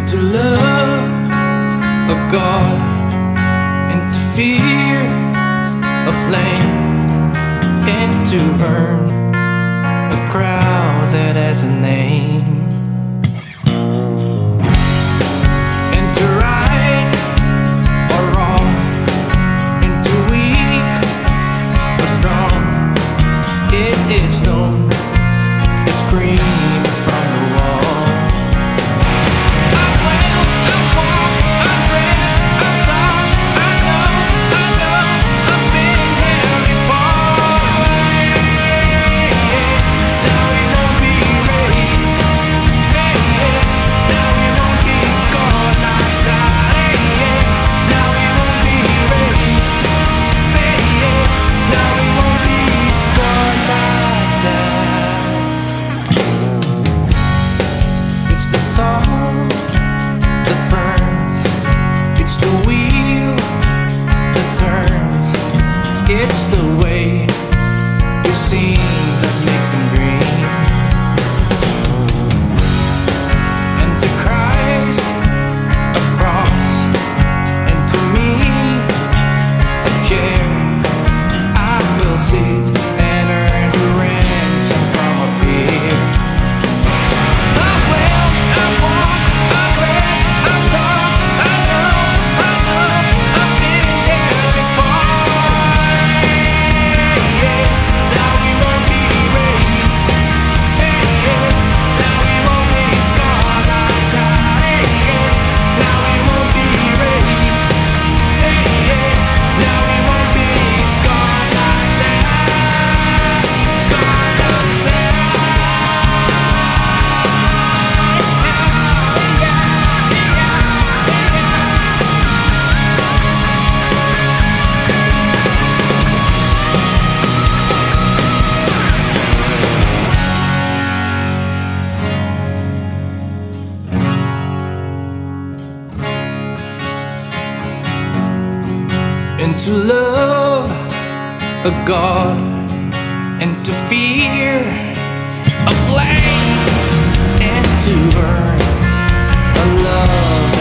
to love a God, and to fear a flame, and to burn a crowd that has a name, and to right or wrong, and to weak or strong. It is known to scream from the wall. It's the song that burns, it's the wheel that turns, it's the way we sing that makes them dream. And to Christ a cross, and to me a chair. I will sit and earn the ransom from a peer. And to love a God, and to fear a flame, and to earn a love